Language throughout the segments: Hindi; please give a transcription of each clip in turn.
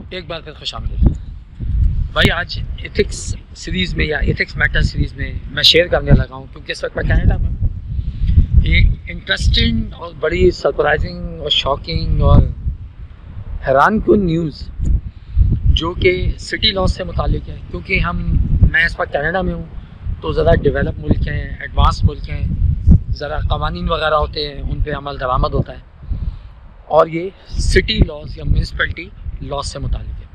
एक बार फिर खुशामदीद भाई। आज एथिक्स सीरीज़ में या एथिक्स मैटर सीरीज़ में मैं शेयर करने लगा हूँ, क्योंकि इस वक्त मैं कनाडा में एक इंटरेस्टिंग और बड़ी सरप्राइजिंग और शॉकिंग और हैरानकुन न्यूज़ जो कि सिटी लॉ से मुतालिक है। क्योंकि मैं इस वक्त कनाडा में हूँ, तो ज़रा डेवलप मुल्क हैं, एडवांस मुल्क हैं, ज़रा कवानीन वगैरह होते हैं, उन पर अमल दरामद होता है, और ये सिटी लॉज या म्यूनसिपैलिटी लॉज से मुतालिक है।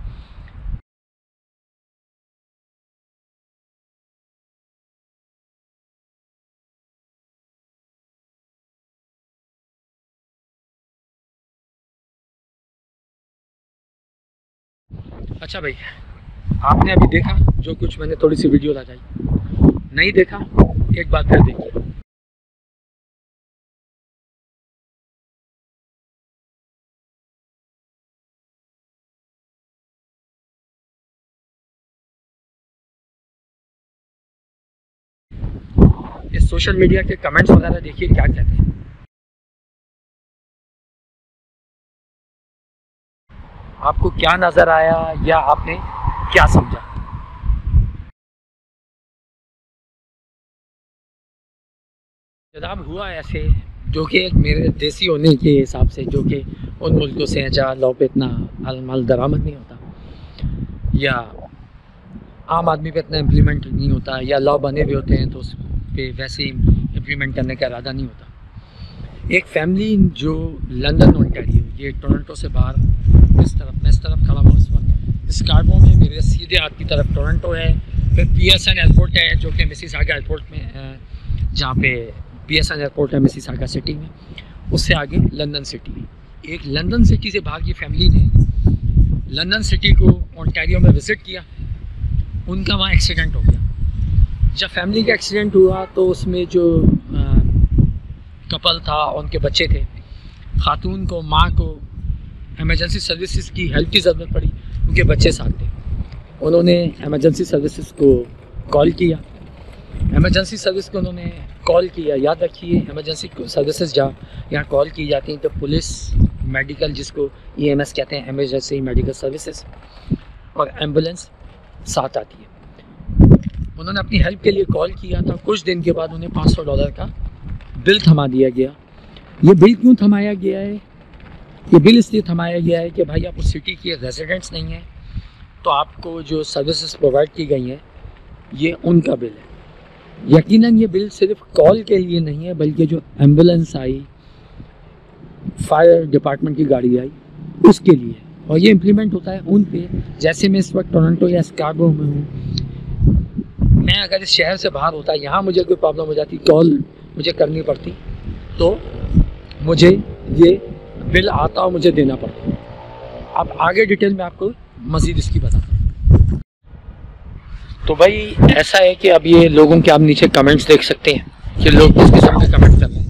अच्छा भाई, आपने अभी देखा जो कुछ मैंने थोड़ी सी वीडियो लगाई, नहीं देखा एक बार फिर देखिए। ये सोशल मीडिया के कमेंट्स वगैरह देखिए क्या कहते हैं। आपको क्या नज़र आया या आपने क्या समझा? जनाब हुआ ऐसे, जो कि एक मेरे देसी होने के हिसाब से, जो कि उन मुल्कों से हैं जहाँ लॉ पे इतना माल दरामद नहीं होता, या आम आदमी पे इतना इम्प्लीमेंट नहीं होता, या लॉ बने भी होते हैं तो उस पर वैसे ही इम्प्लीमेंट करने का इरादा नहीं होता। एक फैमिली जो लंदन ओंटारियो, ये टोरंटो से बाहर मैं इस तरफ खड़ा हूँ इस वक्त स्कार्बो में, मेरे सीधे हाथ की तरफ टोरंटो है, फिर पीएसएन एयरपोर्ट है जो कि मिसिसागा एयरपोर्ट में, जहाँ पे पीएसएन एयरपोर्ट है मिसिसागा सिटी में, उससे आगे लंदन सिटी। एक लंदन सिटी से बाहर की फैमिली ने लंदन सिटी को ओंटारियो में विज़िट किया, उनका वहाँ एक्सीडेंट हो गया। जब फैमिली का एक्सीडेंट हुआ तो उसमें जो कपल था, उनके बच्चे थे, खातून को, माँ को एमरजेंसी सर्विसेज की हेल्प की ज़रूरत पड़ी, उनके बच्चे साथ थे। उन्होंने एमरजेंसी सर्विसेज को कॉल किया, एमरजेंसी सर्विस को उन्होंने कॉल किया। याद रखिए, एमरजेंसी सर्विसेज जहाँ यहाँ कॉल की जाती हैं तो पुलिस, मेडिकल, जिसको EMS कहते हैं, एमरजेंसी मेडिकल सर्विसेज, और एम्बुलेंस साथ आती है। उन्होंने अपनी हेल्प के लिए कॉल किया था। कुछ दिन के बाद उन्हें $500 का बिल थमा दिया गया। ये बिल क्यों थमाया गया है? ये बिल इसलिए थमाया गया है कि भाई आप उस सिटी के रेजिडेंट्स नहीं हैं, तो आपको जो सर्विसेज प्रोवाइड की गई हैं ये उनका बिल है। यकीनन ये बिल सिर्फ कॉल के लिए नहीं है, बल्कि जो एम्बुलेंस आई, फायर डिपार्टमेंट की गाड़ी आई, उसके लिए है, और ये इम्प्लीमेंट होता है उन पे। जैसे मैं इस वक्त टोरंटो या स्कार्बो में हूँ, मैं अगर इस शहर से बाहर होता, यहाँ मुझे कोई प्रॉब्लम हो जाती, कॉल मुझे करनी पड़ती, तो मुझे ये बिल आता और मुझे देना पड़ता। अब आगे डिटेल में आपको मज़ीद इसकी बताता हूँ। तो भाई ऐसा है कि अब ये लोगों के आप नीचे कमेंट्स देख सकते हैं कि लोग किस किस्म के कमेंट कर रहे हैं।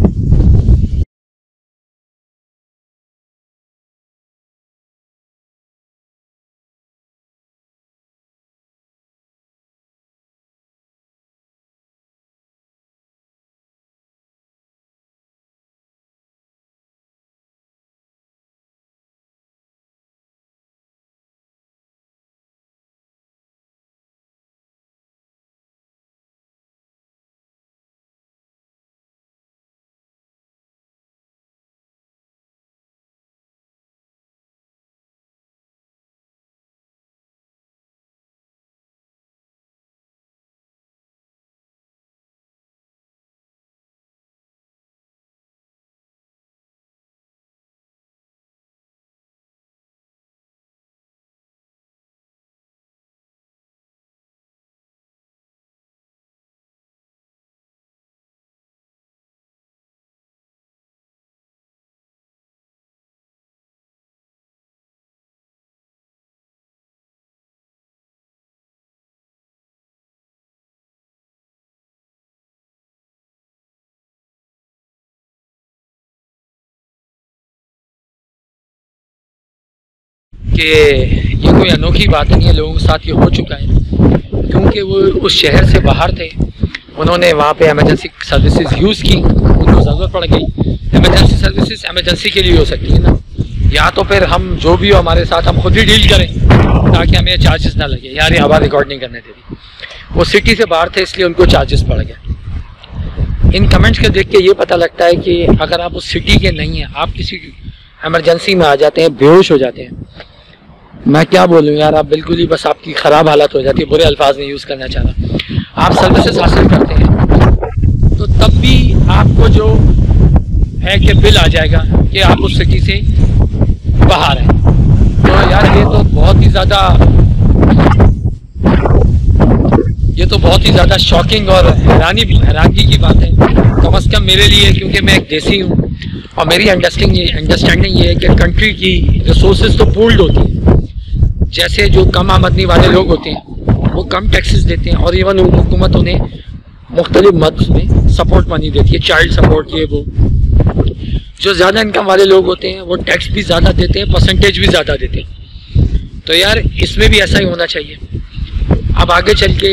कि ये कोई अनोखी बात नहीं है, लोगों के साथ ये हो चुका है, क्योंकि वो उस शहर से बाहर थे, उन्होंने वहाँ पे एमरजेंसी सर्विसेज यूज़ की, उनको ज़रूरत पड़ गई। एमरजेंसी सर्विसेज एमरजेंसी के लिए हो सकती है ना, या तो फिर हम जो भी हो हमारे साथ हम खुद ही डील करें ताकि हमें चार्जेस ना लगे। यार ये आवाज़ रिकॉर्ड नहीं करने दे रही। वो सिटी से बाहर थे इसलिए उनको चार्जेस पड़ गए। इन कमेंट्स के देख के ये पता लगता है कि अगर आप उस सिटी के नहीं हैं, आप किसी इमरजेंसी में आ जाते हैं, बेहोश हो जाते हैं, मैं क्या बोलूँ यार, आप बिल्कुल ही बस आपकी ख़राब हालत हो जाती है। बुरे अल्फाज नहीं यूज़ करना चाह रहा। आप सर्विसेज हासिल करते हैं तो तब भी आपको जो है कि बिल आ जाएगा कि आप उस सिटी से बाहर हैं। तो यार ये तो बहुत ही ज़्यादा शॉकिंग और हैरानगी की बात है, कम अज़ कम मेरे लिए, क्योंकि मैं एक देसी हूँ और मेरी अंडरस्टैंडिंग ये है कि कंट्री की रिसोर्सेज तो पूल्ड होती हैं। जैसे जो कम आमदनी वाले लोग होते हैं वो कम टैक्सेस देते हैं और इवन हुकूमत उन्हें मुख्तलिफ मद में सपोर्ट मनी देती है, चाइल्ड सपोर्ट, ये वो। जो ज़्यादा इनकम वाले लोग होते हैं वो टैक्स भी ज़्यादा देते हैं, परसेंटेज भी ज़्यादा देते हैं। तो यार इसमें भी ऐसा ही होना चाहिए। अब आगे चल के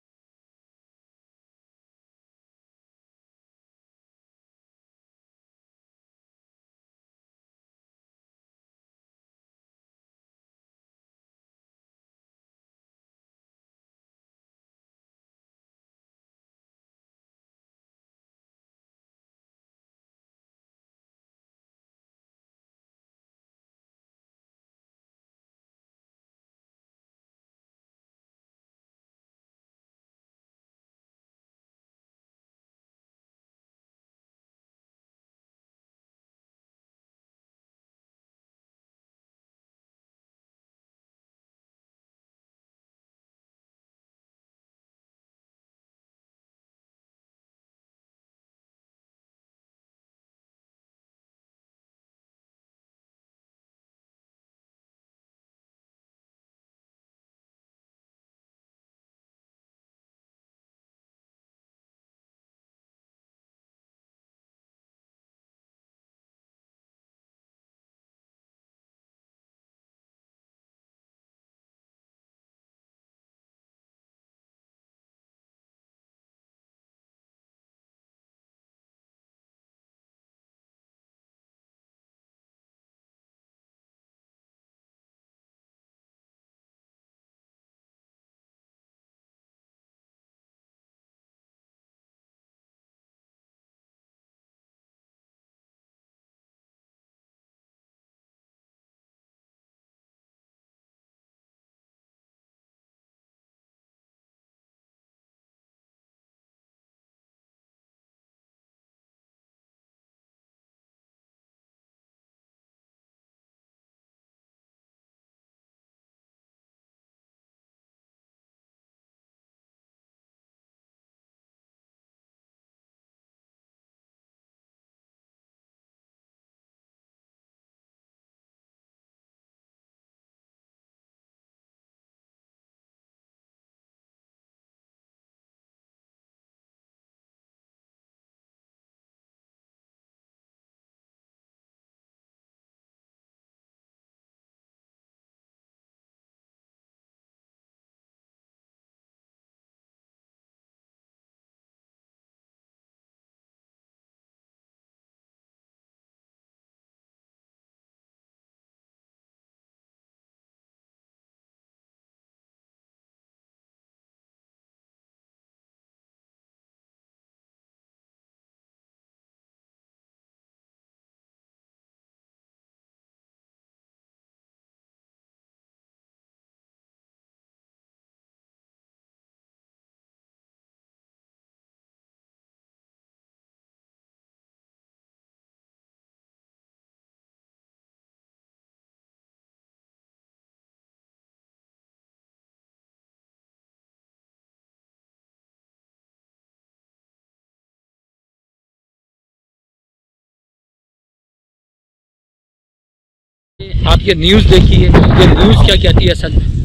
आप ये न्यूज़ देखिए, ये न्यूज़ क्या कहती है असल में।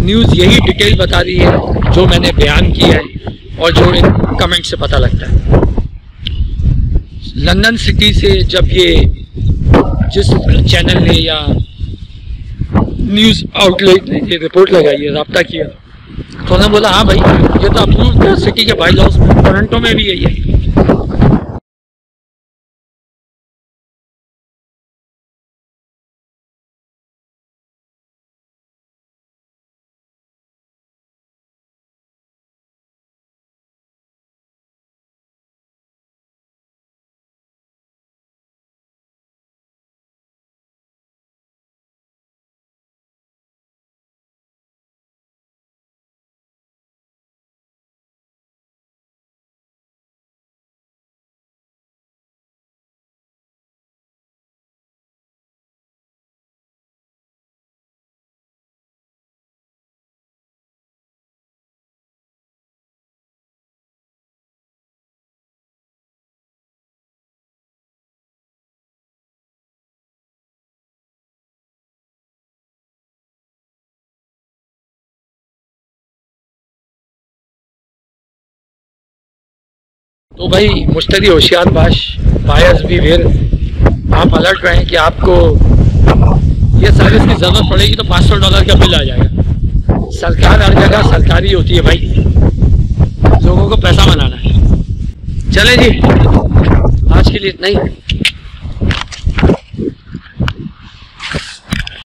न्यूज़ यही डिटेल बता रही है जो मैंने बयान किया है और जो इन कमेंट से पता लगता है। लंदन सिटी से जब ये जिस चैनल ने या न्यूज़ आउटलेट ने ये रिपोर्ट लगाई है, रब्ता किया, तो उन्होंने बोला हाँ भाई ये तो अप्रूव है सिटी के बाई लॉज में, टोरंटो में भी यही है। तो भाई मुश्तरी होशियार बायर्स भी वेयर, आप अलर्ट रहें कि आपको ये सर्विस की ज़रूरत पड़ेगी तो $500 का बिल आ जाएगा। सरकार हर जगह सरकारी होती है भाई, लोगों को पैसा बनाना है। चलें जी, आज के लिए इतना ही।